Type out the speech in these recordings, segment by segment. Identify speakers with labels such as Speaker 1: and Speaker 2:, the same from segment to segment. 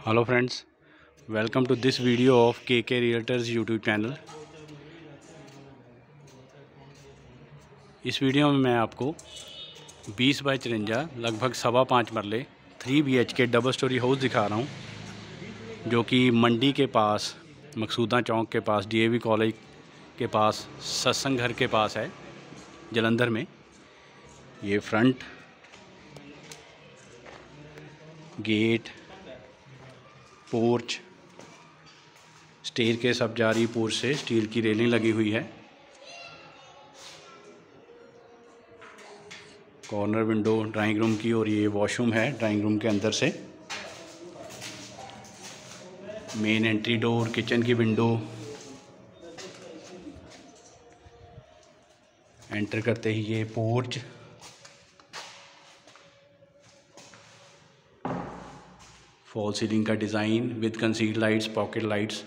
Speaker 1: Hello friends, welcome to this video of K realtors YouTube channel. इस वीडियो में मैं आपको 20 बाई 53 लगभग 5.25 मरले 3 BHK डबल स्टोरी हाउस दिखा रहा हूँ, जो कि मंडी के पास, मकसूदा चौक के पास, DAV कॉलेज के पास, सत्संग घर के पास है, जलंधर में। ये फ्रंट गेट, पोर्च, स्टेयर के सब जा रही पोर्च से स्टील की रेलिंग लगी हुई है। कॉर्नर विंडो ड्राइंग रूम की, और ये वॉशरूम है ड्राइंग रूम के अंदर से। मेन एंट्री डोर, किचन की विंडो। एंटर करते ही ये पोर्च, फॉल सीलिंग का design with concealed lights, pocket lights.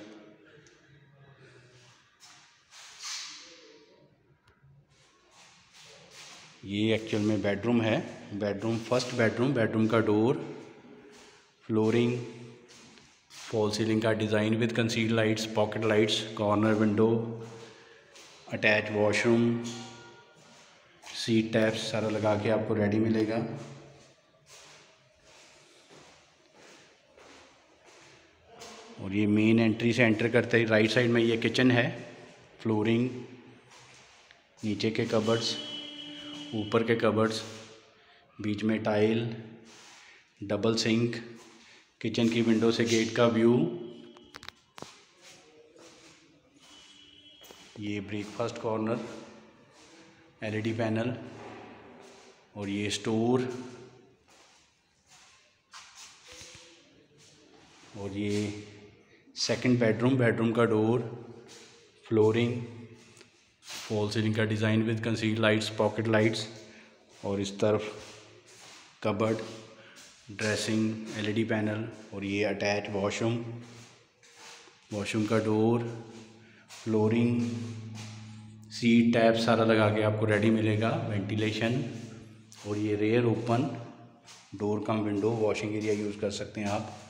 Speaker 1: ये एक्चुअल में बेडरूम है। बेडरूम, फर्स्ट बेडरूम का डोर, फ्लोरिंग, फॉल सीलिंग का design with concealed lights, pocket lights, corner window, attach washroom, seat taps सारा लगा के आपको रेडी मिलेगा। और ये मेन एंट्री से एंटर करते ही राइट साइड में ये किचन है। फ्लोरिंग, नीचे के कबर्ड्स, ऊपर के कबर्ड्स, बीच में टाइल, डबल सिंक, किचन की विंडो से गेट का व्यू। ये ब्रेकफास्ट कॉर्नर, LED पैनल, और ये स्टोर, और ये सेकंड बेडरूम का डोर, फ्लोरिंग, फॉल सीलिंग का design with concealed lights, pocket lights, और इस तरफ कबर्ड, ड्रेसिंग, LED पैनल, और ये अटैच वॉशरूम का डोर, फ्लोरिंग, सीट टैप सारा लगा के आपको रेडी मिलेगा। वेंटिलेशन, और ये rear open door cum window, washing area use कर सकते हैं आप।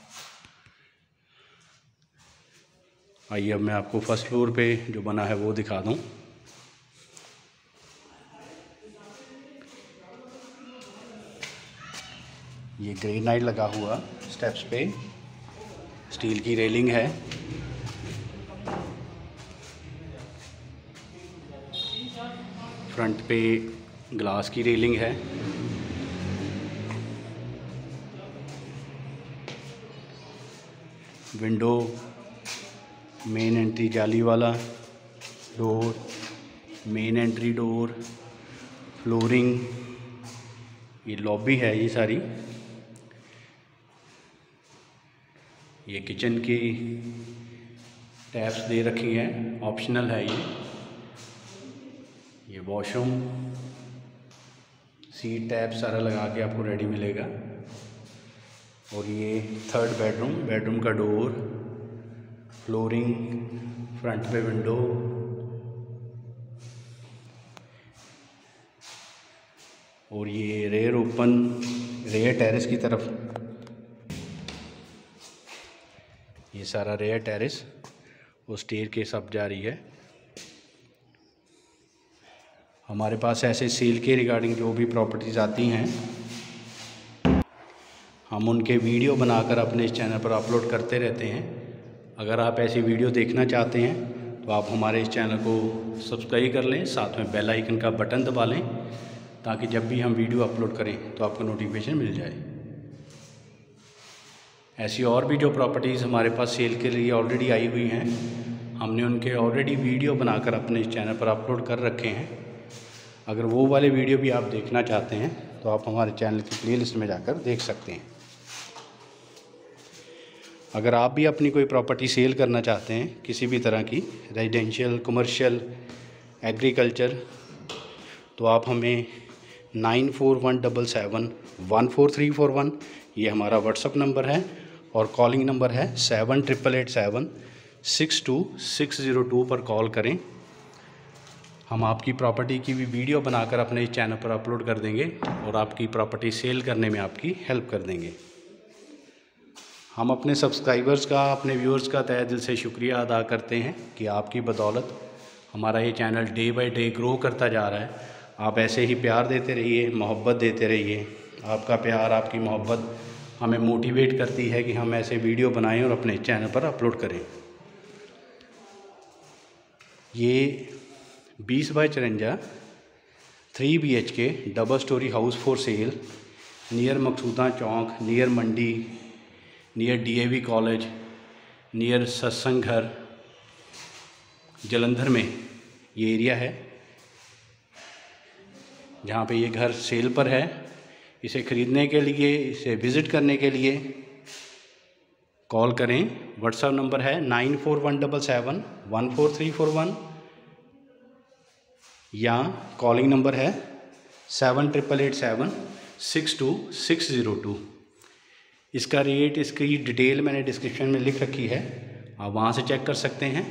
Speaker 1: आइए अब मैं आपको फर्स्ट फ्लोर पे जो बना है वो दिखा दूँ। ये ग्रेनाइट लगा हुआ स्टेप्स पे, स्टील की रेलिंग है। फ्रंट पे ग्लास की रेलिंग है। विंडो, मेन एंट्री जाली वाला door, main entry door, flooring, ये लॉबी है ये सारी। ये किचन की टैप्स दे रखी हैं, ऑप्शनल है ये वॉशरूम, सीट टैप सारा लगा के आपको रेडी मिलेगा। और ये थर्ड बेडरूम का डोर, फ्लोरिंग, फ्रंट पे विंडो, और ये रेयर ओपन, रेयर टेरेस की तरफ, ये सारा रेयर टेरेस, वो स्टेयर के सब जा रही है। हमारे पास ऐसे सेल के रिगार्डिंग जो भी प्रॉपर्टीज़ आती हैं, हम उनके वीडियो बनाकर अपने इस चैनल पर अपलोड करते रहते हैं। अगर आप ऐसी वीडियो देखना चाहते हैं तो आप हमारे इस चैनल को सब्सक्राइब कर लें, साथ में बेल आइकन का बटन दबा लें, ताकि जब भी हम वीडियो अपलोड करें तो आपको नोटिफिकेशन मिल जाए। ऐसी और भी जो प्रॉपर्टीज़ हमारे पास सेल के लिए ऑलरेडी आई हुई हैं, हमने उनके ऑलरेडी वीडियो बनाकर अपने इस चैनल पर अपलोड कर रखे हैं। अगर वो वाले वीडियो भी आप देखना चाहते हैं तो आप हमारे चैनल की प्लेलिस्ट में जाकर देख सकते हैं। अगर आप भी अपनी कोई प्रॉपर्टी सेल करना चाहते हैं, किसी भी तरह की, रेजिडेंशियल, कमर्शियल, एग्रीकल्चर, तो आप हमें 9417714341, ये हमारा व्हाट्सअप नंबर है, और कॉलिंग नंबर है 7887 62602 पर कॉल करें। हम आपकी प्रॉपर्टी की भी वीडियो बनाकर अपने इस चैनल पर अपलोड कर देंगे और आपकी प्रॉपर्टी सेल करने में आपकी हेल्प कर देंगे। हम अपने सब्सक्राइबर्स का, अपने व्यूअर्स का तहे दिल से शुक्रिया अदा करते हैं कि आपकी बदौलत हमारा ये channel day by day grow करता जा रहा है। आप ऐसे ही प्यार देते रहिए, मोहब्बत देते रहिए। आपका प्यार, आपकी मोहब्बत हमें मोटिवेट करती है कि हम ऐसे वीडियो बनाएं और अपने चैनल पर अपलोड करें। ये 20 by 54 3 BHK double storey house for sale near Maqsooda Chowk, near Mandi, near DAV college, near Satsang Ghar, Jalandhar में ये एरिया है जहाँ पे ये घर सेल पर है। इसे ख़रीदने के लिए, इसे विज़िट करने के लिए कॉल करें। व्हाट्सएप नंबर है 9417714341 या कॉलिंग नंबर है 7887 इसका रेट, इसकी डिटेल मैंने डिस्क्रिप्शन में लिख रखी है, आप वहाँ से चेक कर सकते हैं।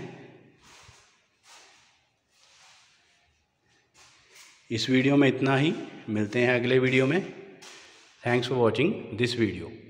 Speaker 1: इस वीडियो में इतना ही, मिलते हैं अगले वीडियो में। Thanks for watching this video.